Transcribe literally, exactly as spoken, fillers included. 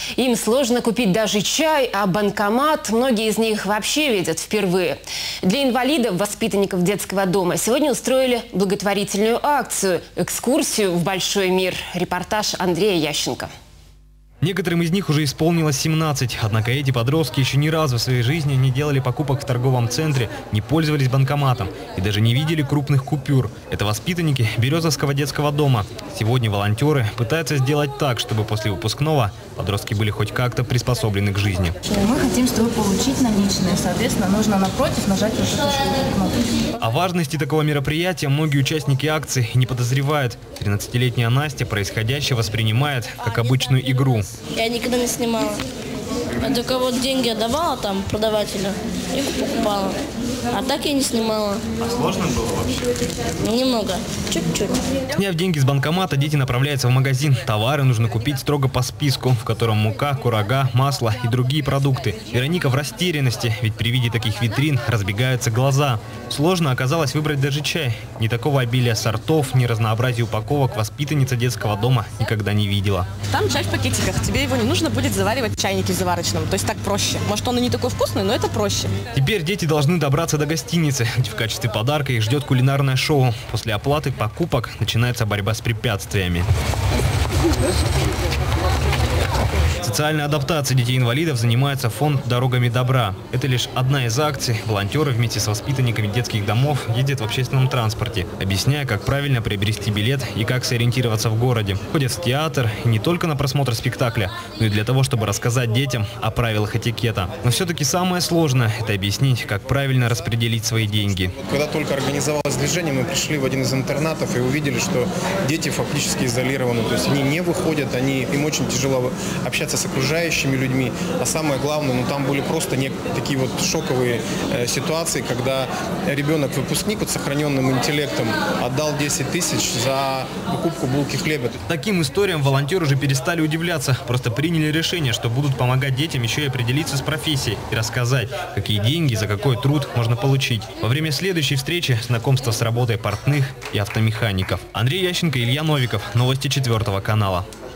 Им сложно купить даже чай, а банкомат многие из них вообще видят впервые. Для инвалидов, воспитанников детского дома сегодня устроили благотворительную акцию – экскурсию в большой мир. Репортаж Андрея Ященко. Некоторым из них уже исполнилось семнадцать, однако эти подростки еще ни разу в своей жизни не делали покупок в торговом центре, не пользовались банкоматом и даже не видели крупных купюр. Это воспитанники Березовского детского дома. Сегодня волонтеры пытаются сделать так, чтобы после выпускного подростки были хоть как-то приспособлены к жизни. Мы хотим, чтобы получить наличные, соответственно, нужно напротив нажать вот эту кнопку. О важности такого мероприятия многие участники акции не подозревают. тринадцатилетняя Настя происходящее воспринимает как обычную игру. Я никогда не снимала. Я только вот деньги отдавала там продавателю и покупала. А так я не снимала. А сложно было вообще? Немного. Чуть-чуть. Сняв деньги с банкомата, дети направляются в магазин. Товары нужно купить строго по списку, в котором мука, курага, масло и другие продукты. Вероника в растерянности, ведь при виде таких витрин разбегаются глаза. Сложно оказалось выбрать даже чай. Ни такого обилия сортов, ни разнообразия упаковок воспитанница детского дома никогда не видела. Там чай в пакетиках. Тебе его не нужно будет заваривать в чайнике заварочном. То есть так проще. Может, он и не такой вкусный, но это проще. Теперь дети должны добраться до гостиницы, где в качестве подарка их ждет кулинарное шоу. После оплаты покупок начинается борьба с препятствиями. Социальной адаптацией детей-инвалидов занимается фонд «Дорогами добра». Это лишь одна из акций. Волонтеры вместе с воспитанниками детских домов ездят в общественном транспорте, объясняя, как правильно приобрести билет и как сориентироваться в городе. Ходят в театр и не только на просмотр спектакля, но и для того, чтобы рассказать детям о правилах этикета. Но все-таки самое сложное – это объяснить, как правильно распределить свои деньги. Когда только организовалось движение, мы пришли в один из интернатов и увидели, что дети фактически изолированы. То есть они не выходят, они, им очень тяжело общаться с окружающими людьми, а самое главное, ну там были просто не, такие вот шоковые э, ситуации, когда ребенок-выпускник вот, с сохраненным интеллектом отдал десять тысяч за покупку булки хлеба. Таким историям волонтеры уже перестали удивляться, просто приняли решение, что будут помогать детям еще и определиться с профессией и рассказать, какие деньги за какой труд можно получить. Во время следующей встречи знакомство с работой портных и автомехаников. Андрей Ященко, Илья Новиков. Новости четвертого канала.